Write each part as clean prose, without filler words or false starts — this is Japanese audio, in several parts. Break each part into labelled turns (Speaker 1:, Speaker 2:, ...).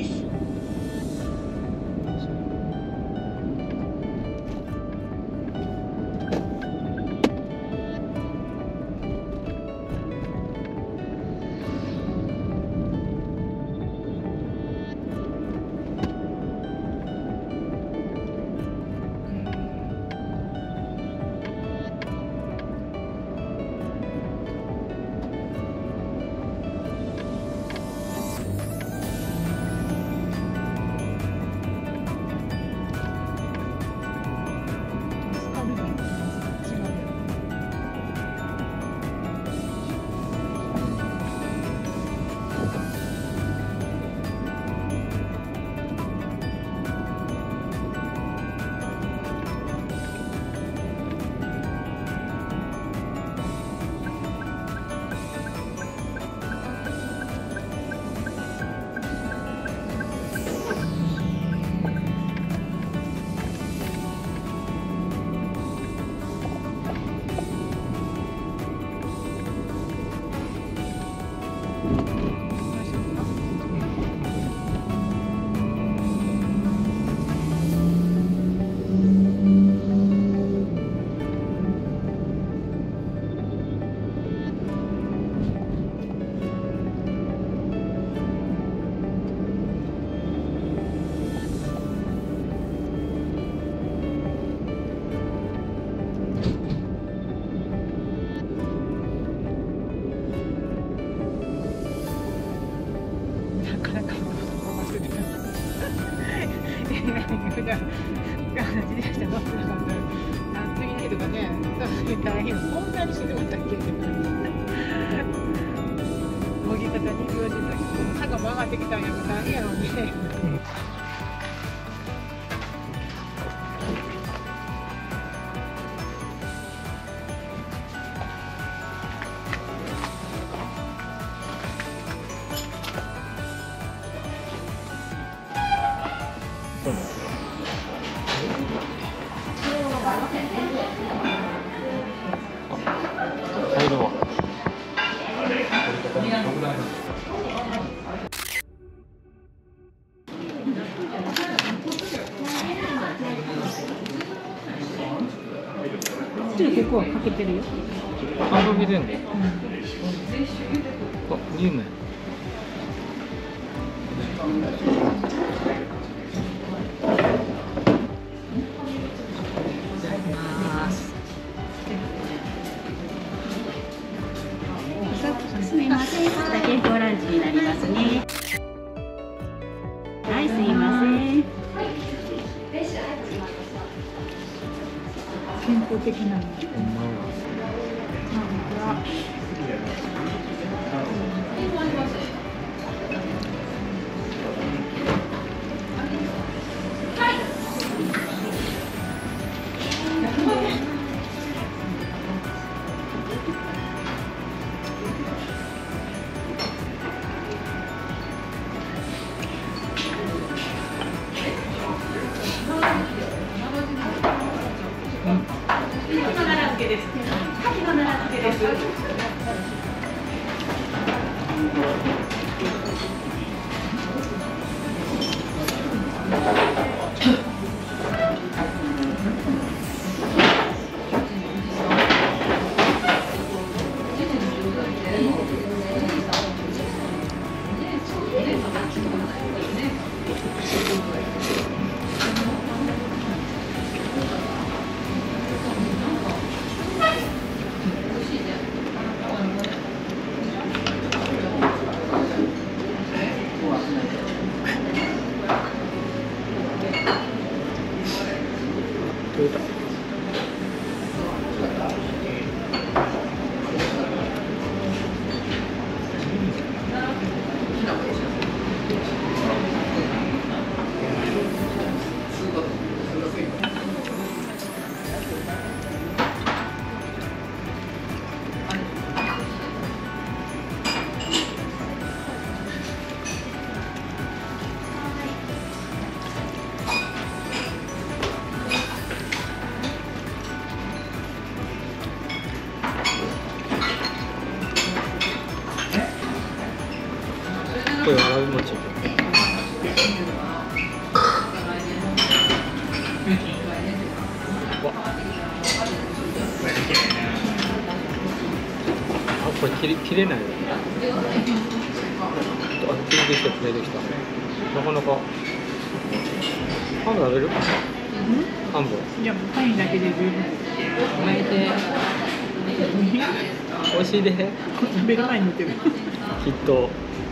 Speaker 1: です。普段自転車乗ってなかったら次の日とかね、大変、こんなにしんどかったっけって感じ。模擬方2秒で坂も上がってきたんやから大変やろうね。
Speaker 2: 入るわ。
Speaker 1: ちょっと結構かけてるよ。
Speaker 2: あ、かけてんで。あ、リウム。
Speaker 3: すみません、健康ランチになりますね。はい、すいません。
Speaker 1: 健康的なの。
Speaker 2: 切れない。あ、切れてきた、切れてきた。なかなか。半分食べる？半分。
Speaker 1: いや、もうパインだけで十分。
Speaker 2: 巻いて。美味しいで。
Speaker 1: 食べる前に塗ってる。
Speaker 2: きっと。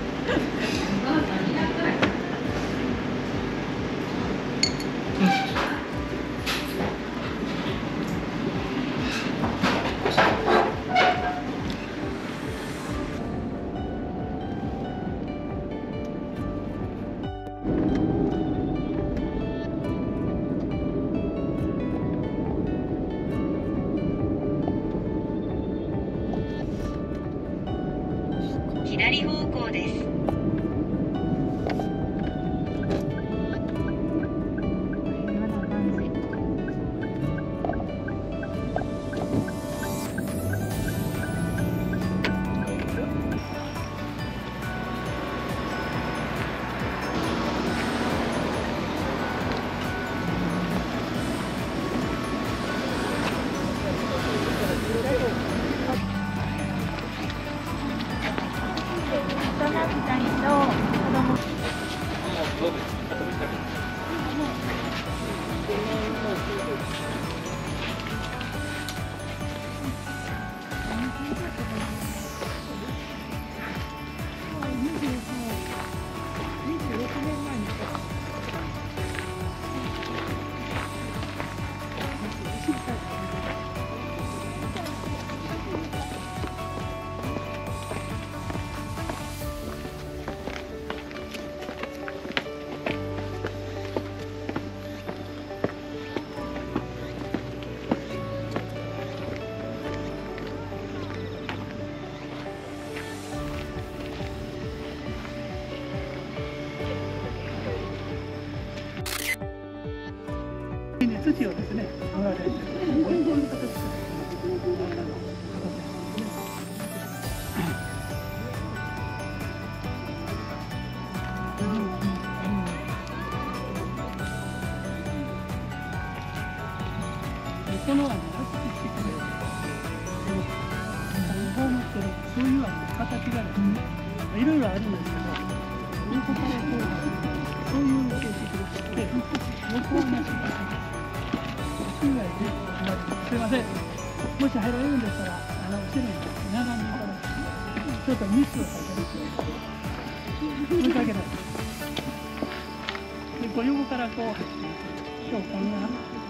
Speaker 3: 左方向です。
Speaker 1: 土をですね、盛られて、こういう形で。このそういう形がですね、いろいろあるんですけど、横からこう、そういう形式で、横はなしで。すみません。もし入られるんでしたら、後ろに並んでいただいて、ちょっとミスをさせて、申し訳ない。で、こう横からこう、今日こんな、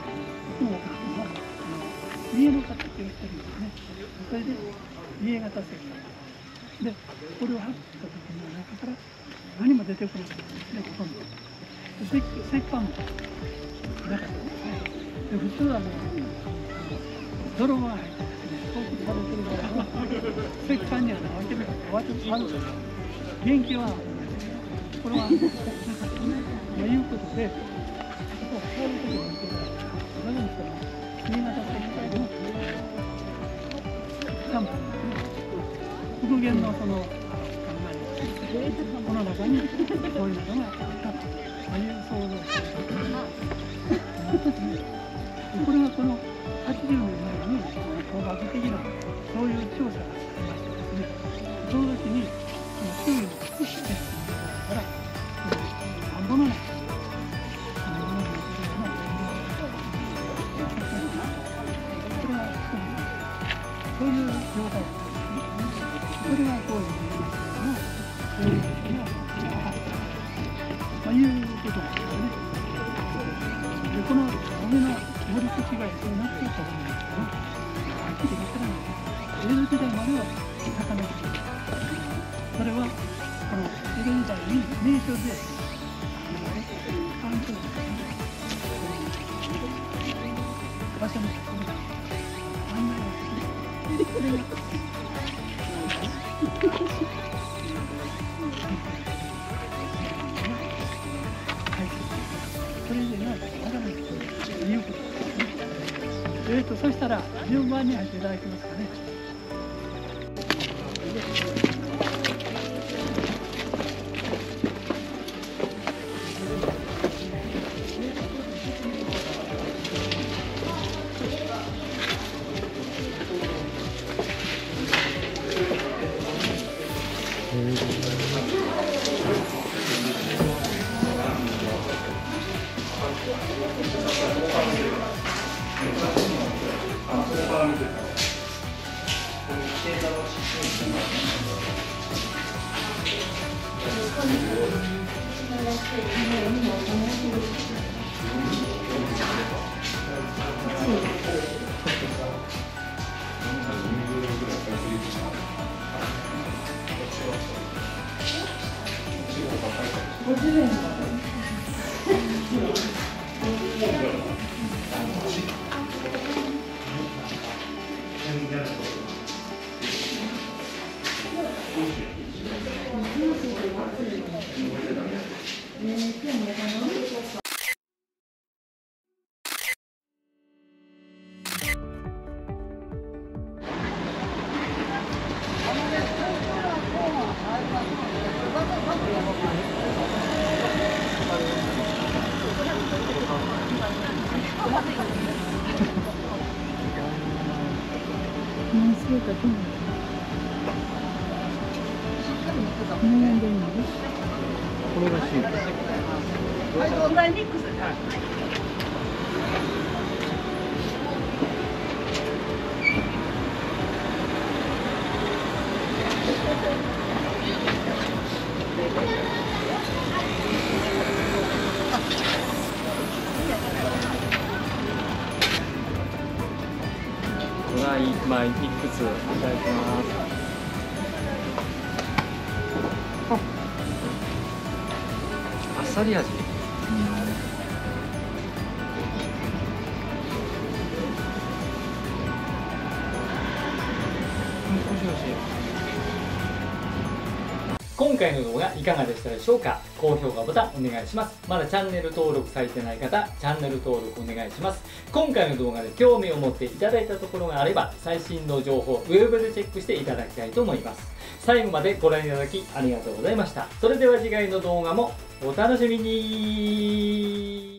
Speaker 1: 家の形をしてるんですね。それで、家型設計。で、これを貼った時に中から何も出てこないんですね、ほとんど。石棺もなかったですね。普通は泥が入ってですね、凍結されてるから石棺には分けるとあるんですよ。元気はこれはということで、ここを変えるときに見てください。なので新潟石棺の3本復元のその考えこの中にそういうのがあったという想像をしています。これがこの80年前に科学的なそういう調査がありましてですね、その時に周囲の福祉でから田んぼの中これがそういう状態ですね。これがこういうそういう時のということなんですね。でこの上の盛り土がそうなっていたと思うんですけど、はっきり分からない。江戸時代までは魚がいた。それはこの江戸時代に名所で環境ですね。場所の案内をして、これがそれでなかなかいうことです。そしたら順番に入っていただけますかね。
Speaker 2: これがシート。
Speaker 3: 問題ミックス。
Speaker 2: ドライマイミックスいただきます。あっさり味。もしもし。
Speaker 4: 今回の動画いかがでしたでしょうか。高評価ボタンお願いします。まだチャンネル登録されてない方、チャンネル登録お願いします。今回の動画で興味を持っていただいたところがあれば、最新の情報、ウェブでチェックしていただきたいと思います。最後までご覧いただきありがとうございました。それでは次回の動画もお楽しみに。